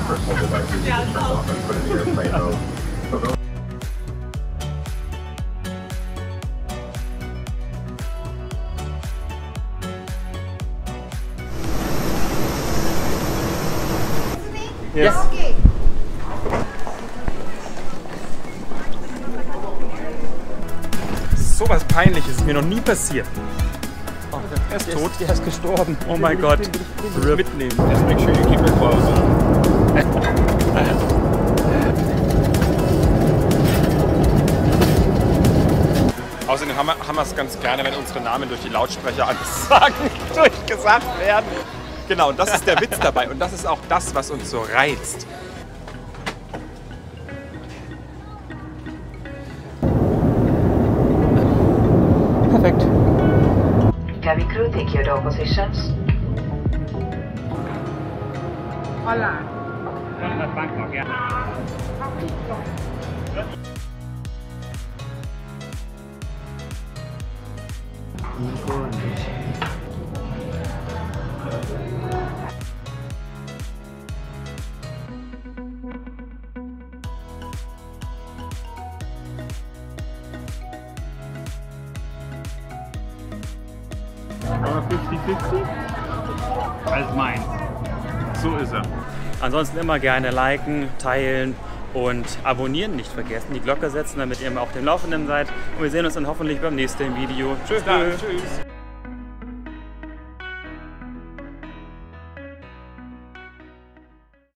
Yes. Okay. So was Peinliches ist mir noch nie passiert. Oh, er ist tot. Der ist gestorben. Oh mein Gott. Mitnehmen. Just make sure you keep your clothes on. Außerdem haben wir es ganz gerne, wenn unsere Namen durch die Lautsprecher durchgesagt werden. Genau, und das ist der Witz dabei. Und das ist auch das, was uns so reizt. Perfekt. Can we crew take your door positions? Hola. Bangkok, ja. Aber 50-50? Als meins. So ist er. Ansonsten immer gerne liken, teilen und abonnieren. Nicht vergessen, die Glocke setzen, damit ihr immer auf dem Laufenden seid. Und wir sehen uns dann hoffentlich beim nächsten Video. Tschüss. Tschüss.